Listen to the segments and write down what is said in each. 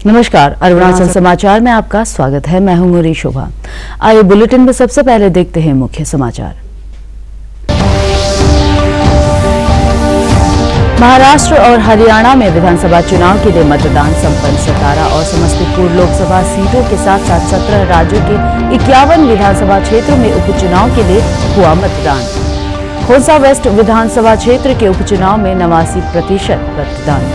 नमस्कार, अरुणाचल समाचार में आपका स्वागत है। मैं हूं मुरी शोभा। आइए बुलेटिन में सबसे पहले देखते हैं मुख्य समाचार। महाराष्ट्र और हरियाणा में विधानसभा चुनाव के लिए मतदान संपन्न। सतारा और समस्तीपुर लोकसभा सीटों के साथ साथ 17 राज्यों के 51 विधानसभा क्षेत्रों में उपचुनाव के लिए हुआ मतदान। खोंसा वेस्ट विधानसभा क्षेत्र के उपचुनाव में 89% मतदान।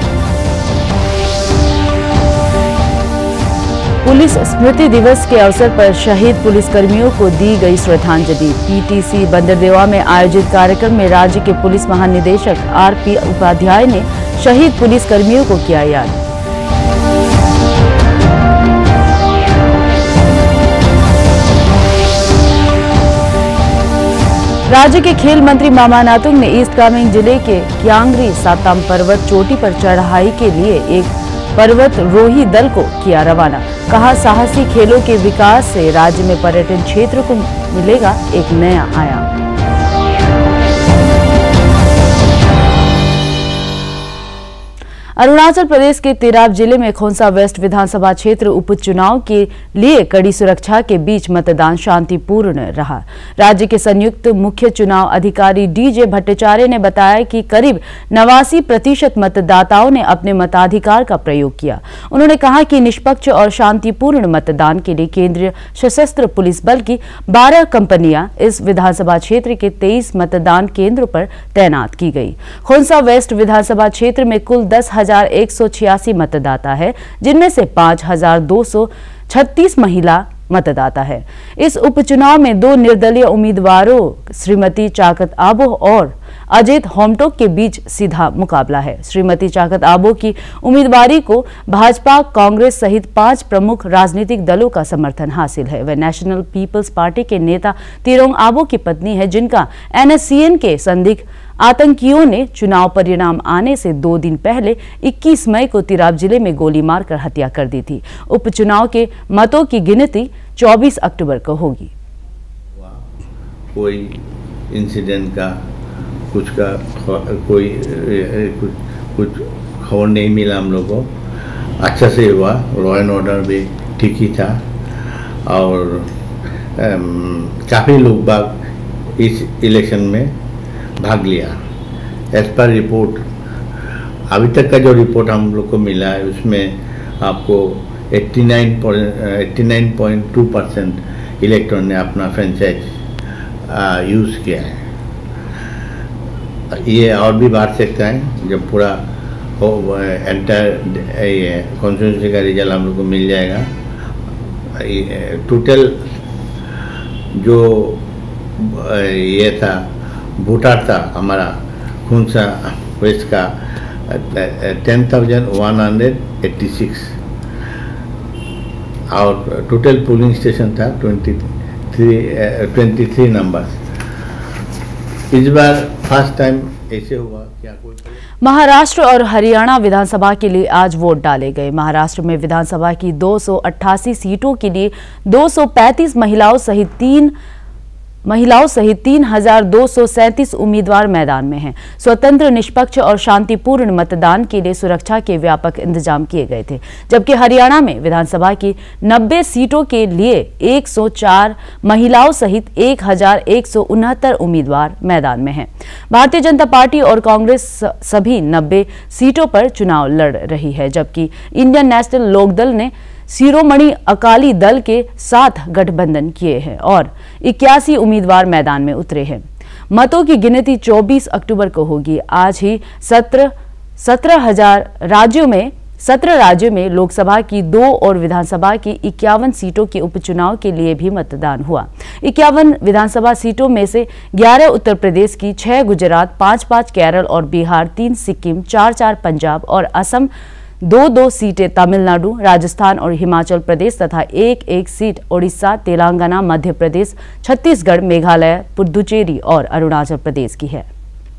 पुलिस स्मृति दिवस के अवसर पर शहीद पुलिसकर्मियों को दी गई श्रद्धांजलि। पीटीसी बंदरदेवा में आयोजित कार्यक्रम में राज्य के पुलिस महानिदेशक R.P. उपाध्याय ने शहीद पुलिसकर्मियों को किया याद। राज्य के खेल मंत्री मामा नातुंग ने ईस्ट कामेंग जिले के क्यांगरी साताम पर्वत चोटी पर चढ़ाई के लिए एक पर्वतरोही दल को किया रवाना। कहा, साहसी खेलों के विकास से राज्य में पर्यटन क्षेत्र को मिलेगा एक नया आयाम। अरुणाचल प्रदेश के तिराप जिले में खोंसा वेस्ट विधानसभा क्षेत्र उपचुनाव के लिए कड़ी सुरक्षा के बीच मतदान शांतिपूर्ण रहा। राज्य के संयुक्त मुख्य चुनाव अधिकारी DJ भट्टाचार्य ने बताया कि करीब 89% मतदाताओं ने अपने मताधिकार का प्रयोग किया। उन्होंने कहा कि निष्पक्ष और शांतिपूर्ण मतदान के लिए केंद्रीय सशस्त्र पुलिस बल की 12 कंपनियां इस विधानसभा क्षेत्र के 23 मतदान केंद्रों पर तैनात की गई। खोंसा वेस्ट विधानसभा क्षेत्र में कुल 10,186 मतदाता है, जिनमें से 5,236 महिला मतदाता है। इस उपचुनाव में 2 निर्दलीय उम्मीदवारों श्रीमती चाकत आबो और अजित होमटोक के बीच सीधा मुकाबला है। श्रीमती चाकत आबो की उम्मीदवारी को भाजपा, कांग्रेस सहित 5 प्रमुख राजनीतिक दलों का समर्थन हासिल है। वह नेशनल पीपल्स पार्टी के नेता तिरोंग आबो की पत्नी है, जिनका NSCN के संदिग्ध आतंकियों ने चुनाव परिणाम आने से 2 दिन पहले 21 मई को तिराप जिले में गोली मारकर हत्या कर दी थी। उपचुनाव के मतों की गिनती 24 अक्टूबर को होगी। कोई इंसिडेंट का कुछ खबर नहीं मिला हम लोग को। अच्छा से हुआ, लॉ एंड ऑर्डर भी ठीक ही था और काफ़ी लोग बाग इस इलेक्शन में भाग लिया। एज पर रिपोर्ट, अभी तक का जो रिपोर्ट हम लोग को मिला है उसमें आपको 89.2% इलेक्ट्रॉन ने अपना फ्रेंचाइज यूज़ किया है। ये और भी बढ़ सकता है जब पूरा एंटायर कॉन्स्टिट्यूंसी का रिजल्ट हम लोग को मिल जाएगा। टोटल जो ये था वोटर था हमारा खोंसा वेस्ट का 10,186 और टोटल पोलिंग स्टेशन था 23 नंबर्स। इस बार फर्स्ट टाइम ऐसे हुआ क्या कोई। महाराष्ट्र और हरियाणा विधानसभा के लिए आज वोट डाले गए। महाराष्ट्र में विधानसभा की 288 सीटों के लिए 235 महिलाओं सहित 3,237 उम्मीदवार मैदान में हैं। स्वतंत्र, निष्पक्ष और शांतिपूर्ण मतदान के लिए सुरक्षा के व्यापक इंतजाम किए गए थे, जबकि हरियाणा में विधानसभा की 90 सीटों के लिए 104 महिलाओं सहित 1,169 उम्मीदवार मैदान में हैं। भारतीय जनता पार्टी और कांग्रेस सभी 90 सीटों पर चुनाव लड़ रही है, जबकि इंडियन नेशनल लोकदल ने शिरोमणि अकाली दल के साथ गठबंधन किए हैं और 81 उम्मीदवार मैदान में उतरे हैं। मतों की गिनती 24 अक्टूबर को होगी। आज ही 17 राज्यों में लोकसभा की 2 और विधानसभा की 51 सीटों के उपचुनाव के लिए भी मतदान हुआ। 51 विधानसभा सीटों में से 11 उत्तर प्रदेश की, 6 गुजरात, 5 केरल और बिहार, 3 सिक्किम, 4 पंजाब और असम, 2 सीटें तमिलनाडु, राजस्थान और हिमाचल प्रदेश तथा 1 सीट ओडिशा, तेलंगाना, मध्य प्रदेश, छत्तीसगढ़, मेघालय, पुडुचेरी और अरुणाचल प्रदेश की है।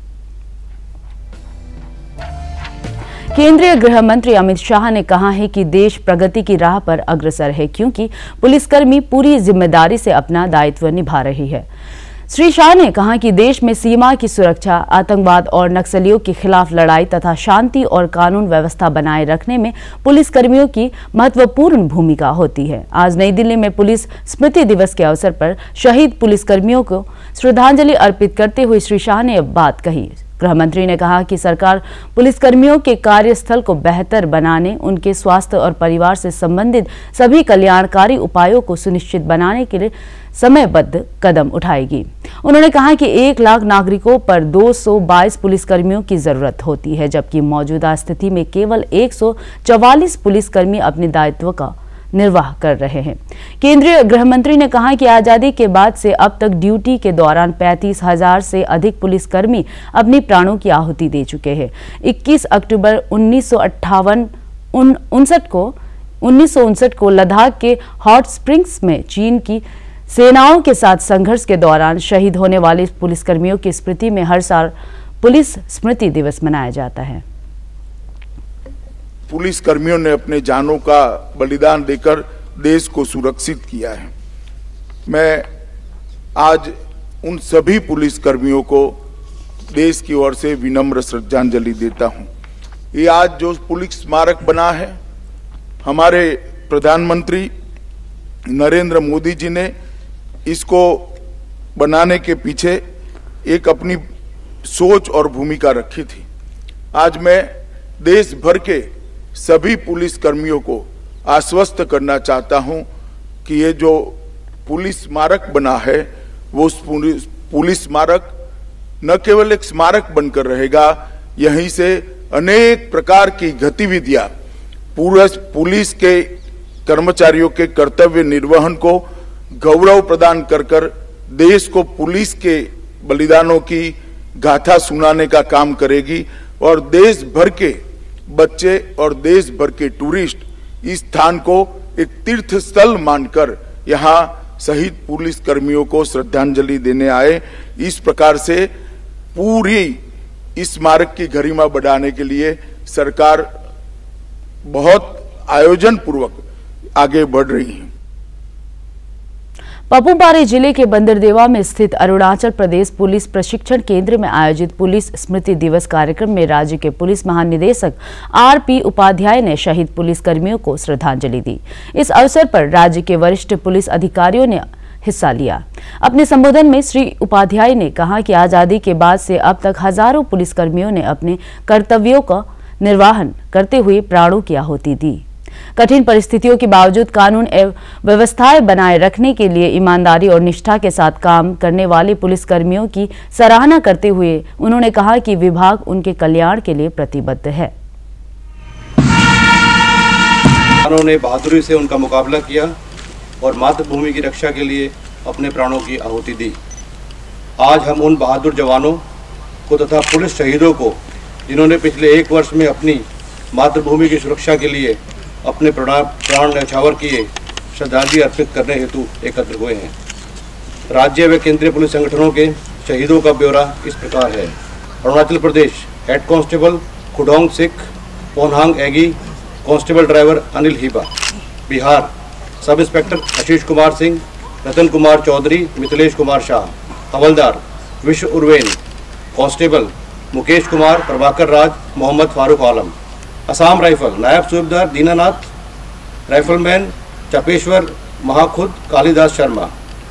केंद्रीय गृह मंत्री अमित शाह ने कहा है कि देश प्रगति की राह पर अग्रसर है, क्योंकि पुलिसकर्मी पूरी जिम्मेदारी से अपना दायित्व निभा रही है। श्री शाह ने कहा कि देश में सीमा की सुरक्षा, आतंकवाद और नक्सलियों के खिलाफ लड़ाई तथा शांति और कानून व्यवस्था बनाए रखने में पुलिसकर्मियों की महत्वपूर्ण भूमिका होती है। आज नई दिल्ली में पुलिस स्मृति दिवस के अवसर पर शहीद पुलिसकर्मियों को श्रद्धांजलि अर्पित करते हुए श्री शाह ने यह बात कही। गृह मंत्री ने कहा कि सरकार पुलिसकर्मियों के कार्यस्थल को बेहतर बनाने, उनके स्वास्थ्य और परिवार से संबंधित सभी कल्याणकारी उपायों को सुनिश्चित बनाने के लिए समयबद्ध कदम उठाएगी। उन्होंने कहा कि 1 लाख नागरिकों पर 222 पुलिसकर्मियों की जरूरत होती है, जबकि मौजूदा स्थिति में केवल 144 पुलिसकर्मी अपने दायित्व का निर्वाह कर रहे हैं। केंद्रीय गृह मंत्री ने कहा कि आजादी के बाद से अब तक ड्यूटी के दौरान 35,000 से अधिक पुलिसकर्मी अपनी प्राणों की आहुति दे चुके हैं। 21 अक्टूबर 1959 को लद्दाख के हॉट स्प्रिंग्स में चीन की सेनाओं के साथ संघर्ष के दौरान शहीद होने वाले पुलिसकर्मियों की स्मृति में हर साल पुलिस स्मृति दिवस मनाया जाता है। पुलिस कर्मियों ने अपने जानों का बलिदान देकर देश को सुरक्षित किया है। मैं आज उन सभी पुलिस कर्मियों को देश की ओर से विनम्र श्रद्धांजलि देता हूं। ये आज जो पुलिस स्मारक बना है, हमारे प्रधानमंत्री नरेंद्र मोदी जी ने इसको बनाने के पीछे एक अपनी सोच और भूमिका रखी थी। आज मैं देश भर के सभी पुलिस कर्मियों को आश्वस्त करना चाहता हूं कि ये जो पुलिस स्मारक बना है, वो पुलिस स्मारक न केवल एक स्मारक बनकर रहेगा, यहीं से अनेक प्रकार की गतिविधियां पुलिस के कर्मचारियों के कर्तव्य निर्वहन को गौरव प्रदान कर देश को पुलिस के बलिदानों की गाथा सुनाने का काम करेगी और देश भर के बच्चे और देश भर के टूरिस्ट इस स्थान को एक तीर्थ स्थल मानकर यहाँ शहीद पुलिस कर्मियों को श्रद्धांजलि देने आए। इस प्रकार से पूरी इस स्मारक की गरिमा बढ़ाने के लिए सरकार बहुत आयोजन पूर्वक आगे बढ़ रही है। पपुमपारे जिले के बंदरदेवा में स्थित अरुणाचल प्रदेश पुलिस प्रशिक्षण केंद्र में आयोजित पुलिस स्मृति दिवस कार्यक्रम में राज्य के पुलिस महानिदेशक R.P. उपाध्याय ने शहीद पुलिस कर्मियों को श्रद्धांजलि दी। इस अवसर पर राज्य के वरिष्ठ पुलिस अधिकारियों ने हिस्सा लिया। अपने संबोधन में श्री उपाध्याय ने कहा कि आजादी के बाद से अब तक हजारों पुलिसकर्मियों ने अपने कर्तव्यों का निर्वहन करते हुए प्राणों की आहुति दी। कठिन परिस्थितियों के बावजूद कानून एवं व्यवस्थाएं बनाए रखने के लिए ईमानदारी और निष्ठा के साथ काम करने वाले पुलिसकर्मियों की सराहना करते हुए उन्होंने कहा कि विभाग उनके कल्याण के लिए प्रतिबद्ध है। उन्होंने बहादुरी से उनका मुकाबला किया और मातृभूमि की रक्षा के लिए अपने प्राणों की आहुति दी। आज हम उन बहादुर जवानों को तथा पुलिस शहीदों को, जिन्होंने पिछले 1 वर्ष में अपनी मातृभूमि की सुरक्षा के लिए अपने प्राण न्यौछावर किए, श्रद्धांजलि अर्पित करने हेतु एकत्र हुए हैं। राज्य व केंद्रीय पुलिस संगठनों के शहीदों का ब्यौरा इस प्रकार है। Arunachal Pradesh head constable Khudong Sikh Ponhang Egi, constable driver Anil Hiba. Bihar sub inspector Ashish Kumar Singh, Ratan Kumar Chaudhary, Mithilesh Kumar Shah. हवलदार विश्व उर्वेन। कांस्टेबल मुकेश कुमार, प्रभाकर राज, मोहम्मद फारूक आलम। असम राइफल नायब सूबेदार दीनानाथ, राइफलमैन चपेश्वर महाखुद कालिदास शर्मा।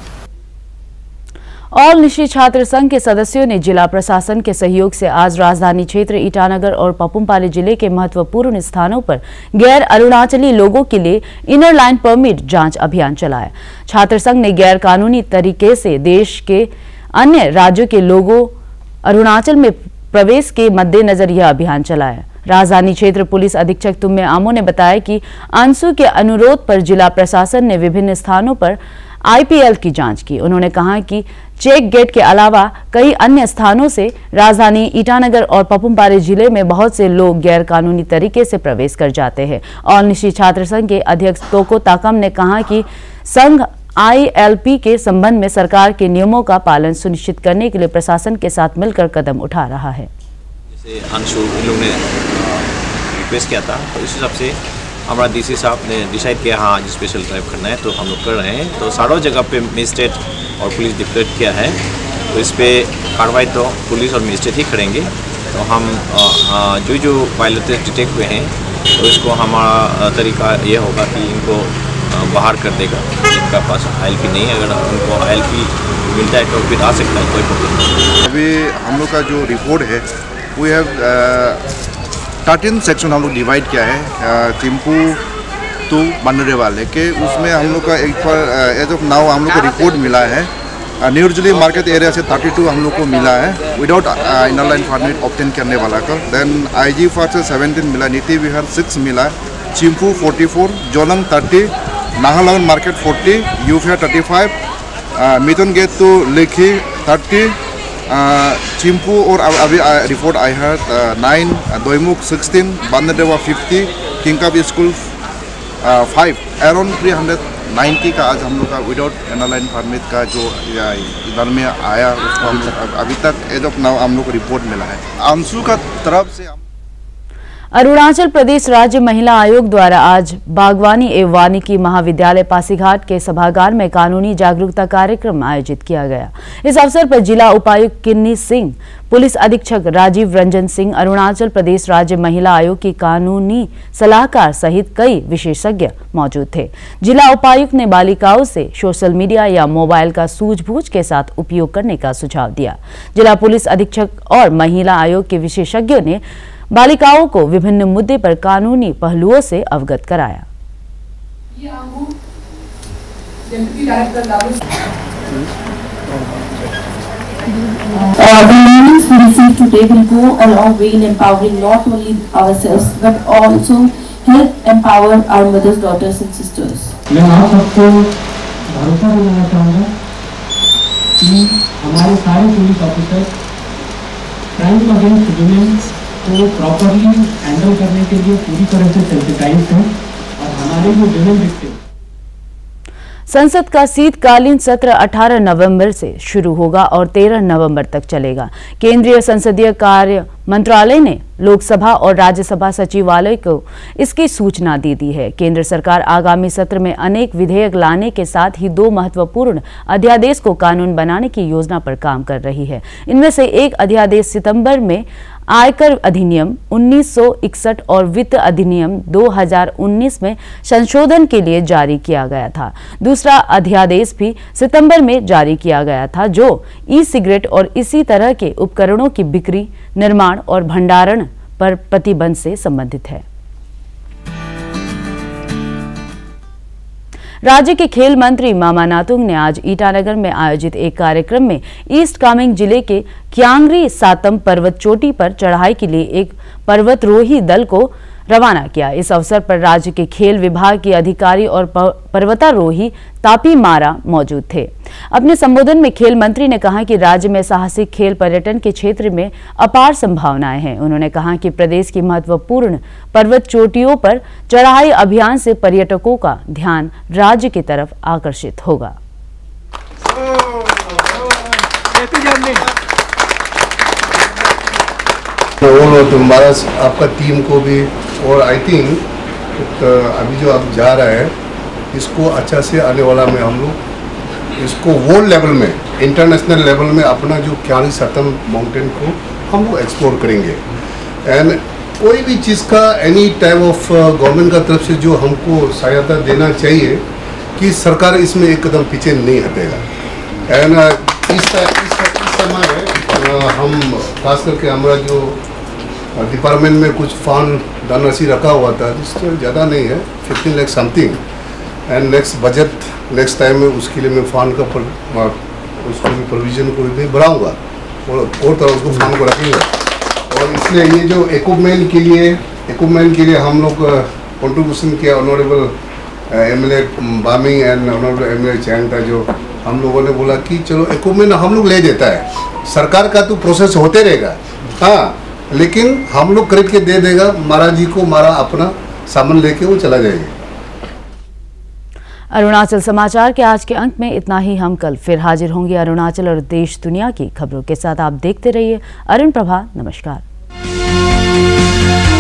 ऑल निशी छात्र संघ के सदस्यों ने जिला प्रशासन के सहयोग से आज राजधानी क्षेत्र ईटानगर और पपुमपारे जिले के महत्वपूर्ण स्थानों पर गैर अरुणाचली लोगों के लिए इनर लाइन परमिट जांच अभियान चलाया। छात्र संघ ने गैर कानूनी तरीके से देश के अन्य राज्यों के लोगों अरुणाचल में प्रवेश के मद्देनजर यह अभियान चलाया। राजधानी क्षेत्र पुलिस अधीक्षक तुम्मे आमो ने बताया कि अंशु के अनुरोध पर जिला प्रशासन ने विभिन्न स्थानों पर IPL की जांच की। उन्होंने कहा कि चेक गेट के अलावा कई अन्य स्थानों से राजधानी ईटानगर और पपुमपारे जिले में बहुत से लोग गैर कानूनी तरीके से प्रवेश कर जाते हैं। ऑल निशी छात्र संघ के अध्यक्ष तोको ताकम ने कहा कि संघ ILP के संबंध में सरकार के नियमों का पालन सुनिश्चित करने के लिए प्रशासन के साथ मिलकर कदम उठा रहा है। जैसे अंशु इन लोगों ने रिक्वेस्ट किया था, तो इस हिसाब से हमारा DC साहब ने डिसाइड किया हाँ आज स्पेशल ड्राइव करना है, तो हम लोग कर रहे हैं। तो 7 जगह पे मजिस्ट्रेट और पुलिस डिक्लेयर किया है तो इस पर कार्रवाई तो पुलिस और मजिस्ट्रेट ही करेंगे। तो हम जो वायलेंस डिटेक्ट हुए हैं तो इसको हमारा तरीका ये होगा कि इनको बाहर कर देगा। इनका पास ILP नहीं है, अगर उनको ILP मिलता है तो फिर आ सकता है, कोई प्रॉब्लम नहीं। अभी हम लोग का जो रिपोर्ट है वी हैव 13 सेक्शन हम लोग डिवाइड किया है चिंपू टू बांद्रे वाले के। उसमें हम लोग का एक बार एज ऑफ नाउ हम लोग का रिपोर्ट मिला है न्यूजुअली मार्केट एरिया से 32 हम लोग को मिला है without inner line permit obtain करने वाला का। देन IG फार से 17 मिला, नीति विहार 6 मिला, Chimpu 44, Jollang 30, Naharlagun market 40, Yupia 35, Mithun gate to Lekhi 30, Chimpu और अभी रिपोर्ट आई है 9, दोईमुख 16, बांद्रेवा 50, किंगकप स्कूल 5, अराउंड 390 का आज हम लोग का विदाउट इनर लाइन परमिट का जो इधर में आया उसको हम अभी तक एज ऑफ नाउ हम लोग को रिपोर्ट मिला है। आंसू का तरफ से अरुणाचल प्रदेश राज्य महिला आयोग द्वारा आज बागवानी एवं वानिकी महाविद्यालय पासीघाट के सभागार में कानूनी जागरूकता कार्यक्रम आयोजित किया गया। इस अवसर पर जिला उपायुक्त किन्नी सिंह, पुलिस अधीक्षक राजीव रंजन सिंह, अरुणाचल प्रदेश राज्य महिला आयोग की कानूनी सलाहकार सहित कई विशेषज्ञ मौजूद थे। जिला उपायुक्त ने बालिकाओं से सोशल मीडिया या मोबाइल का सूझबूझ के साथ उपयोग करने का सुझाव दिया। जिला पुलिस अधीक्षक और महिला आयोग के विशेषज्ञों ने बालिकाओं को विभिन्न मुद्दे पर कानूनी पहलुओं से अवगत कराया। The learnings we receive today will go a long way in empowering not only ourselves but also help empower our mothers, daughters and sisters. मैं आप सबको भरोसा दिलाना चाहूँगा कि हमारे सारे police officer crime against women को प्रॉपरली हैंडल करने के लिए पूरी तरह से सेंसिटाइज्ड हैं और हमारे जो विमेन विक्टिम। संसद का शीतकालीन सत्र 18 नवंबर से शुरू होगा और 13 नवंबर तक चलेगा। केंद्रीय संसदीय कार्य मंत्रालय ने लोकसभा और राज्यसभा सचिवालय को इसकी सूचना दे दी है। केंद्र सरकार आगामी सत्र में अनेक विधेयक लाने के साथ ही 2 महत्वपूर्ण अध्यादेश को कानून बनाने की योजना पर काम कर रही है। इनमें से एक अध्यादेश सितंबर में आयकर अधिनियम 1961 और वित्त अधिनियम 2019 में संशोधन के लिए जारी किया गया था। दूसरा अध्यादेश भी सितंबर में जारी किया गया था जो ई-सिगरेट और इसी तरह के उपकरणों की बिक्री, निर्माण और भंडारण पर प्रतिबंध से संबंधित है। राज्य के खेल मंत्री मामा नातुंग ने आज ईटानगर में आयोजित एक कार्यक्रम में ईस्ट कामेंग जिले के क्यांगरी सातम पर्वत चोटी पर चढ़ाई के लिए एक पर्वतरोही दल को रवाना किया। इस अवसर पर राज्य के खेल विभाग के अधिकारी और पर्वतारोही तापी मारा मौजूद थे। अपने संबोधन में खेल मंत्री ने कहा कि राज्य में साहसिक खेल पर्यटन के क्षेत्र में अपार संभावनाएं हैं। उन्होंने कहा कि प्रदेश की महत्वपूर्ण पर्वत चोटियों पर चढ़ाई अभियान से पर्यटकों का ध्यान राज्य की तरफ आकर्षित होगा। तुम्हारा आपका टीम को भी और आई थिंक अभी जो आप जा रहे हैं इसको अच्छा से आने वाला में हम लोग इसको वर्ल्ड लेवल में, इंटरनेशनल लेवल में अपना जो क्यांगरी सातम माउंटेन को हम लोग एक्सप्लोर करेंगे। एंड कोई भी चीज़ का एनी टाइप ऑफ गवर्नमेंट का तरफ से जो हमको सहायता देना चाहिए कि सरकार इसमें एक कदम पीछे नहीं हटेगा। एंड इस समय हम खास करके हमारा जो डिपार्टमेंट में कुछ फंड धनराशि रखा हुआ था जिससे ज़्यादा नहीं है, 15 lakh something. And next budget next time में उसके लिए मैं फंड का उसको भी प्रोविजन को भी बढ़ाऊँगा और तरह उसको फंड को रखेंगे। और इसलिए ये जो इक्विपमेंट के लिए हम लोग कंट्रीब्यूशन किया honourable MLA Baming and honourable MLA Chain था, जो हम लोगों ने बोला कि चलो इक्विपमेंट हम लोग ले देता है, सरकार का तो प्रोसेस होते रहेगा, हाँ, लेकिन हम लोग खरीद के दे देगा, महाराज जी को मारा अपना सामान लेके वो चला जाएगा। अरुणाचल समाचार के आज के अंक में इतना ही। हम कल फिर हाजिर होंगे अरुणाचल और देश दुनिया की खबरों के साथ। आप देखते रहिए अरुण प्रभा। नमस्कार।